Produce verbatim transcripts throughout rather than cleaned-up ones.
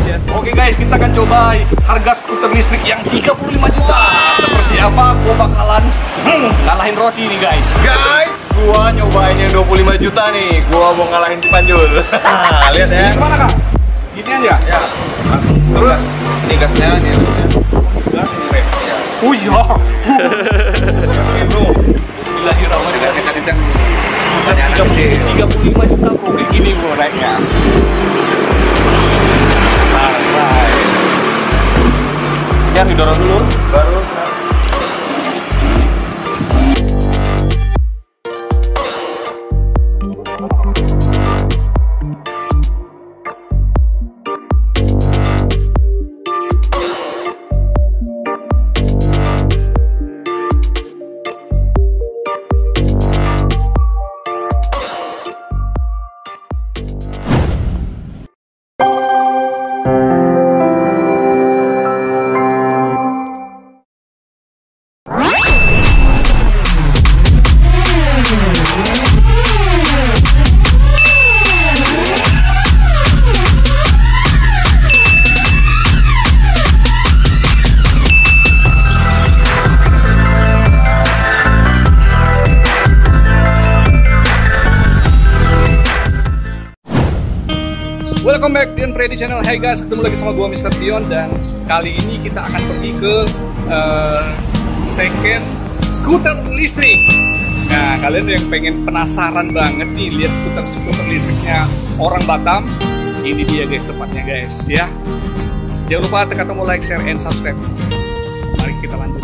ya. Oke guys, kita akan coba harga skuter listrik yang tiga puluh lima juta. Seperti apa? Gua bakalan hmm, ngalahin Rossi nih guys. Guys, gua nyobain yang dua puluh lima juta nih. Gua mau ngalahin Cipanjul. Nah, lihat ya. Gimana kak? Gini aja? Ya, langsung. Terus ini gasnya, ini gasnya. Gas ini rem. Ya. Oh iya. Bro. Bismillahirrahmanirrahim. Gasnya tadi kan skuternya anak kecil. tiga puluh lima juta bro, kayak gini bro naiknya. Santai. Yang didorong dulu, baru. Welcome back di Unpreddy Channel. Hey guys, ketemu lagi sama gua Mister Dion. Dan kali ini kita akan pergi ke uh, second skuter listrik. Nah, kalian yang pengen penasaran banget nih lihat skuter-skuter listriknya orang Batam, ini dia guys tempatnya guys ya. Jangan lupa tekan tombol like, share, and subscribe. Mari kita lanjut.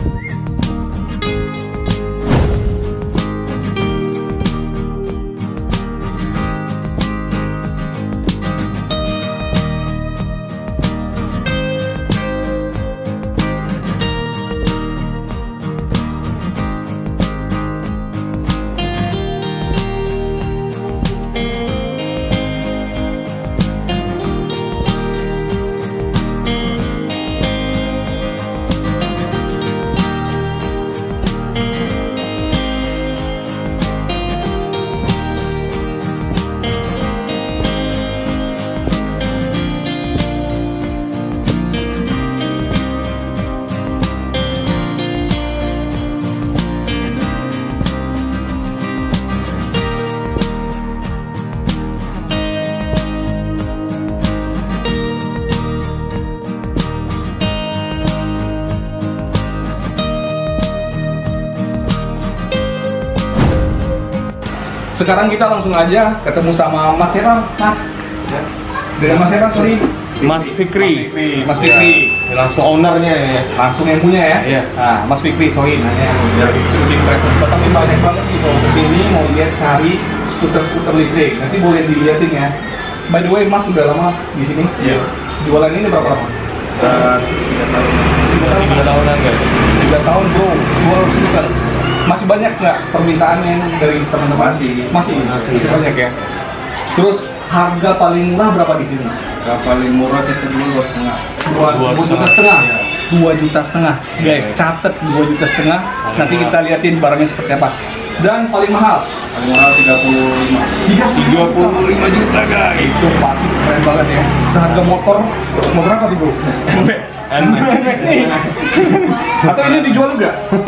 Sekarang kita langsung aja ketemu sama Mas siapa? Mas? Ya. Dengan Mas siapa? Sorry. Mas Fikri. Mas Fikri. Ya, langsung ownernya ya. Langsung yang punya ya? Iya. Nah, Mas Fikri, sorry. Nah, yang dari Shooting Travel. Tapi banyak banget nih kalau kesini mau lihat cari skuter-skuter listrik. Nanti boleh dilihatin ya. By the way, Mas sudah lama di sini? Iya. Jualan ini berapa lama? Uh, tiga tahun. Tiga tahunan guys. Tiga tahun bro. Jual skuter. Masih banyak nggak permintaannya dari teman-teman? Masih. Masih. Masih. Masih banyak ya. Terus harga paling murah berapa di sini? Harga paling murah kita dulu dua setengah. Dua, dua juta setengah. Ya. Dua juta setengah. Guys, catet dua juta setengah. Paling Nanti mahal. kita liatin barangnya seperti apa. Dan paling mahal. Paling mahal tiga puluh lima. Tiga puluh lima juta guys. Itu pasti keren banget ya. Seharga motor. Motor apa tuh bro? Nmax. Nmax nih. Atau ini dijual juga?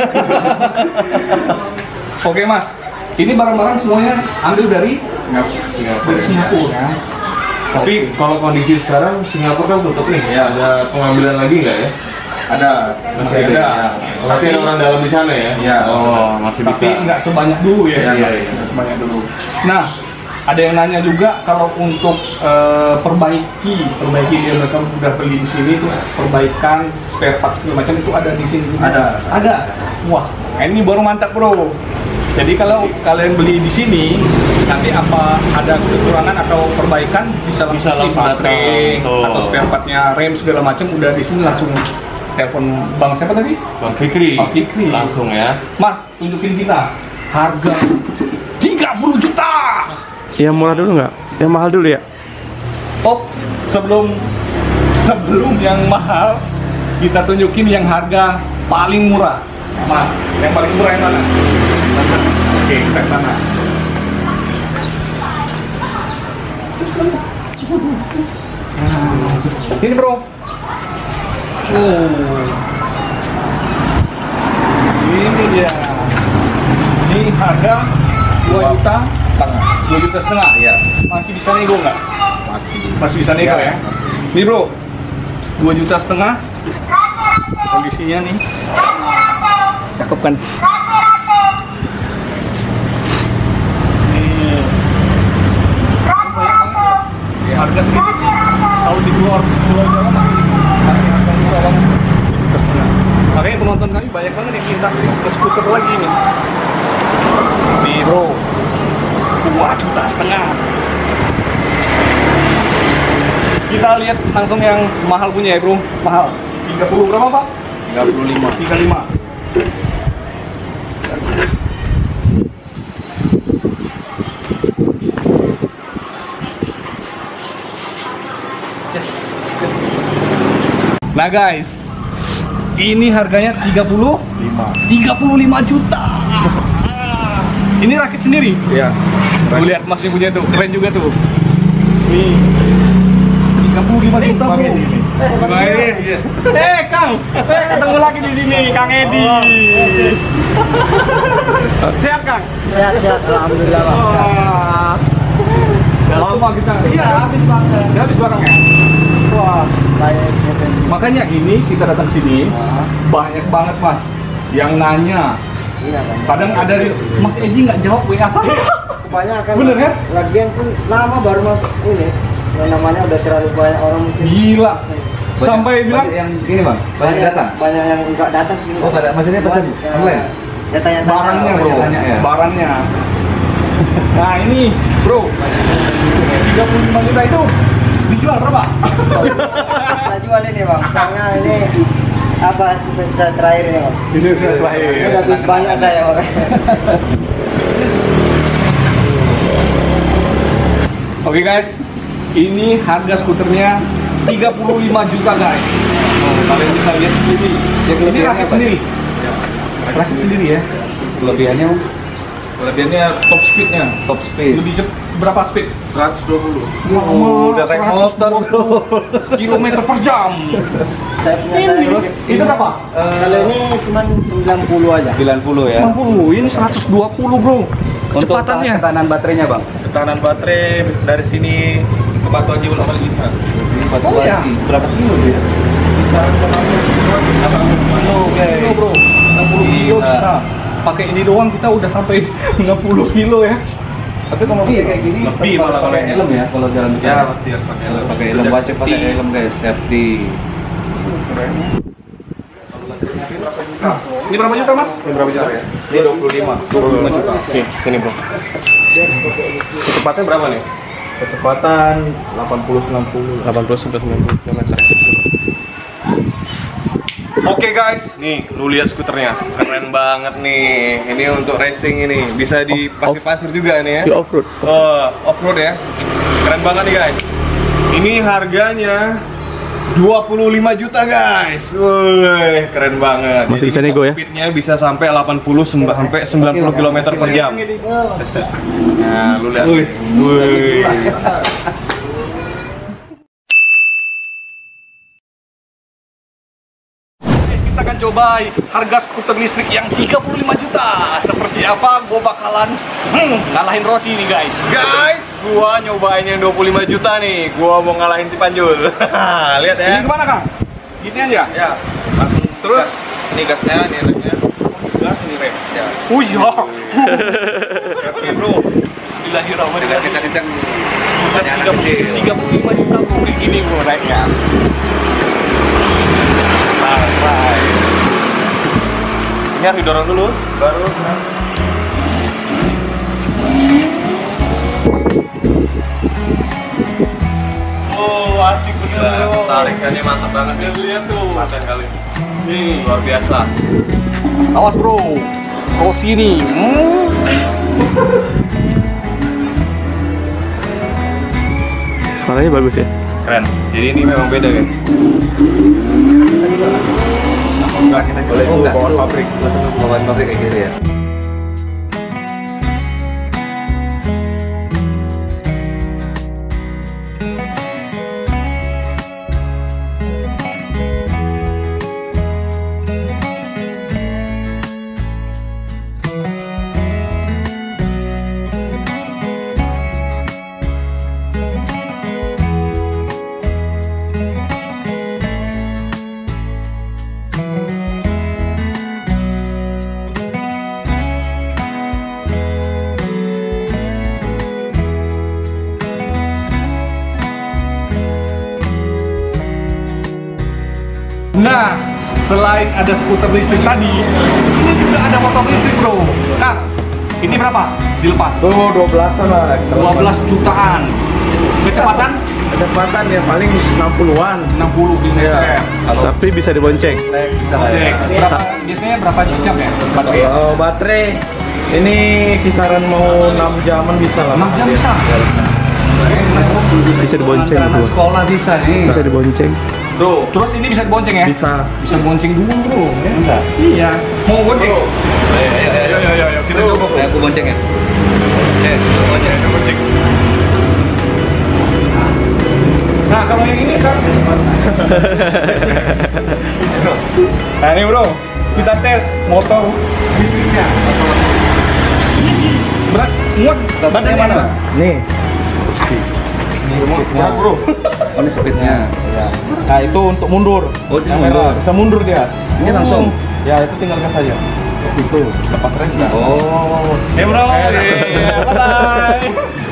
Oke mas. Ini barang-barang semuanya ambil dari Singapura. dari Singapura kan? Tapi kalau kondisi sekarang Singapura kan tutup nih. Ya, ada pengambilan lagi nggak ya? Ada, Masih ada. ya. Berarti ada orang dalam di sana ya? Iya. Oh, masih bisa. Tapi nggak sebanyak dulu ya. Iya, iya, Mas. iya. Nggak sebanyak dulu. Nah, ada yang nanya juga kalau untuk eh, perbaiki, perbaiki dia mereka udah beli di sini itu perbaikan spare part segala macam itu ada di sini juga. Ada. Ada. Wah, ini baru mantap bro. Jadi kalau kalian beli di sini, nanti apa ada kekurangan atau perbaikan bisa langsung Bisa seperti langsung baterai datang. Tuh. atau spare partnya rem segala macam udah di sini langsung telepon Bang siapa tadi? Bang Fikri. Bang Fikri. Langsung ya. Mas, tunjukin kita harga tiga puluh juta. Yang murah dulu nggak? Yang mahal dulu ya? Oh, sebelum sebelum yang mahal, kita tunjukin yang harga paling murah. Mas, yang paling murah yang mana? Oke, kita ke sana. Nah, Ini bro. Oh. Ini dia. Ini harga dua juta setengah. dua juta setengah. Iya. Masih bisa nego nggak? Masih. Masih bisa nego ya? Ini bro. dua juta setengah. Kondisinya nih. Cakep kan? Nih. Banyak banget ya. Harga segitu sih. Kalau di luar Pulau Jawa masih harga murah banget. dua juta setengah. Makanya penonton kami banyak banget yang minta ke skuter lagi nih. Nih bro. dua juta setengah. Kita lihat langsung yang mahal punya ya bro. Mahal. tiga puluh berapa pak? tiga puluh lima. tiga puluh lima. Nah guys, ini harganya tiga puluh lima. tiga puluh lima juta. Ini rakit sendiri. Iya. Gue lihat masnya punya tuh, keren juga tuh. Nih, tiga puluh lima juta bro. Bang Edi. Eh Kang, eh ketemu lagi di sini Kang Edi. Sehat Kang? Sehat, sehat, alhamdulillah Bang. Wah. Udah lama kita. Iya, habis Bang. Udah habis barang ya? Wah. Baik, profesi. Makanya ini kita datang sini banyak banget mas yang nanya. Iya kan. Kadang ada di Mas Edi nggak jawab W A saya. Kebanyakan. Bener kan? Lagian pun lama baru masuk ini. Yang namanya udah terlalu banyak orang mungkin. Gila. Sampai bilang yang ini bang, banyak datang. Banyak yang enggak datang sih. Oh, nggak ada. Maksudnya pesan Ya, online? Ya tanya-tanya. barangnya bro, Tanya, ya. barangnya. Nah ini bro, tiga puluh lima juta itu dijual berapa? Kita jual ini Bang. Soalnya ini apa sisa-sisa terakhir ini Bang. Ini sudah terakhir. Udah habis banyak saya Bang. Oke guys, ini harga skuternya tiga puluh lima juta guys. Oh, kalian bisa lihat sendiri. Ini rakit sendiri. Rakit sendiri ya. Kelebihannya Bang? Kelebihannya top speednya. Top speed. Lebih cep berapa speed? seratus dua puluh. Oh, udah kayak motor bro. Kilometer per jam. Saya punya saya Ini dikit. itu berapa? Kalau ini cuma sembilan puluh aja. sembilan puluh ya. sembilan puluh. Ini seratus dua puluh bro. Untuk Kecepatannya. ketahanan baterainya bang. Ketahanan baterai dari sini ke Batu Haji ulang balik bisa. Ini Batu Oh, iya. Haji. Berapa kilo dia? Bisa delapan puluh Oke, kilo bro. enam puluh kilo Gila. bisa. Pakai ini doang kita udah sampai enam puluh kilo ya. Tapi kalau pakai kayak gini, Lebih tetap malah kalau pakai ini. helm ya kalau jalan besar. Ya pasti harus pakai helm. Pakai helm, wajib pakai helm guys, safety. Ini berapa juta mas? Ini berapa juta ya? Ini dua puluh lima. dua puluh lima juta. Oke, sini bro. Kecepatan berapa nih? Kecepatan delapan puluh sembilan puluh. delapan puluh sampai sembilan puluh kilometer. Oke guys, nih lu lihat skuternya, keren banget nih. Ini untuk racing ini, bisa di pasir-pasir juga nih ya. off road. Oh, off-road ya. Keren banget nih guys. Ini harganya dua puluh lima juta guys. Wih, keren banget. Masih Jadi bisa nego top ya? Speednya bisa sampai delapan puluh sampai sembilan puluh kilometer per jam. Nah, lu lihat. Wih. Wih. Kita akan coba harga skuter listrik yang tiga puluh lima juta. Seperti apa? Gue bakalan hmm, ngalahin Rossi nih guys. Guys, gua nyobain yang dua puluh lima juta nih. Gua mau ngalahin si Panjul. Lihat ya. Ini kemana kang? Gini aja. Ya, langsung Terus? gas. Ini gasnya, ini remnya. Gas ini rem. Ya. Oh iya. Oke bro. Bismillahirrahmanirrahim. Kita kencang. Skuter tiga puluh lima juta bro. Kayak gini bro naiknya. Bye. Ini harus didorong dulu, baru. Oh asik bener Gila, bro. tarikannya mantap banget sih. Lihat tuh. Paten kali. Nih. Luar biasa. Awas bro. Rossi nih. Hmm. Suaranya bagus ya. Keren. Jadi ini memang beda guys. Enggak, kita boleh Oh, enggak bawaan dulu. pabrik. Langsung ke bawaan pabrik kayak gitu ya. Nah, selain ada skuter listrik tadi, ini juga ada motor listrik bro. Kang, ini berapa dilepas? Tuh dua belasan lah. dua belas jutaan. Kecepatan? Kecepatan ya paling enam puluhan. enam puluh kilometer. Tapi bisa dibonceng. Bisa lah Oke, ya. berapa, biasanya berapa jam ya baterai? Kalau baterai ini kisaran mau enam jaman bisa lah. enam jam bisa? Bisa dibonceng Anak bro. sekolah bisa nih. Bisa dibonceng. Tuh, Terus ini bisa dibonceng ya? bisa. Bisa bonceng dulu bro. Ya? Enggak. Iya. Mau bonceng? Ayo, ayo, ayo, ayo, ayo, kita coba bro. Aku bonceng ya. Eh, bonceng, bonceng. Nah, kalau yang ini kan. Nah ini bro, kita tes motor listriknya. Berat, muat, badannya mana? Nih. Muat bro. Oh ini speednya. Nah itu untuk mundur. Oh ini Yang mundur. merah. Bisa mundur dia. Ini langsung. Ya itu tinggal gas saja. Itu lepas rem. Oh. Eh bro, yeah, bye bye.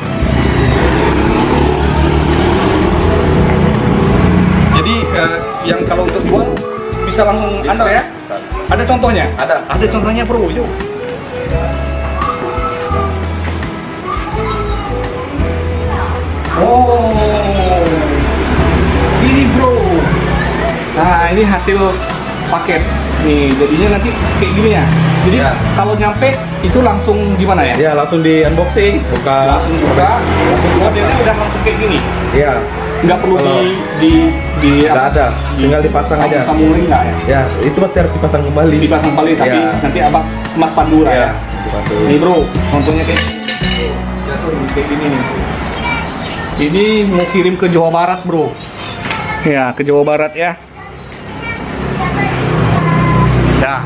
Jadi eh, yang kalau untuk jual bisa langsung Bisa, antar ya? bisa. Ada contohnya? Ada. Ada contohnya bro, yuk. Oh, ini bro. Nah ini hasil paket. Nih jadinya nanti kayak gini ya. Jadi Ya. kalau nyampe itu langsung gimana ya? Ya langsung di unboxing, buka. Langsung buka, langsung modelnya udah langsung kayak gini. Iya. Nggak perlu Kalau- di di di Nggak ada, tinggal dipasang aja. Sambung ring nggak ya? Ya, itu pasti harus dipasang kembali. Dipasang kembali tapi Ya. nanti abas Mas Pandura Ya. ya. Nih bro, contohnya kayak kayak gini nih. Ini mau kirim ke Jawa Barat bro. Ya ke Jawa Barat ya. Dah.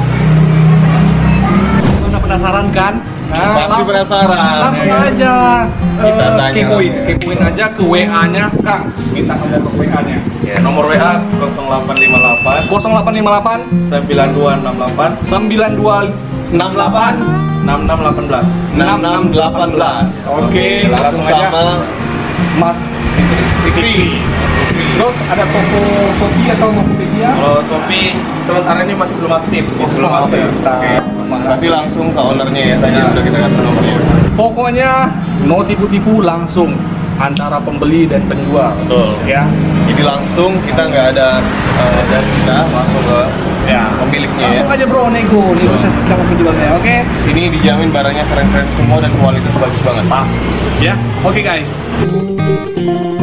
Udah penasaran kan? Nah, Pasti penasaran. Langsung Ya. aja Kita eh, tanya kepoin, langsung. kepoin aja ke W A-nya, Kang. Minta nomor W A-nya. Ya, nomor W A nol delapan lima delapan nol delapan lima delapan sembilan dua enam delapan sembilan dua enam delapan enam enam delapan belas enam enam delapan belas. Oke, langsung aja. Mas Fikri. Terus ada toko Shopee atau Tokopedia? Kalau Shopee sementara ini masih belum aktif. Oh, belum belum aktif. aktif. Oke. Tapi langsung ke ownernya ya. Tadi sudah kita kasih nomornya. Pokoknya no tipu-tipu, langsung antara pembeli dan penjual. Betul. Ya. Jadi langsung kita nggak ada eh, dari kita langsung ke Ya. pemiliknya ya. Langsung aja bro, nego, negosiasi sama penjualnya. Oke. Di sini dijamin barangnya keren-keren semua dan kualitas bagus banget. Pas. Ya. Oke guys.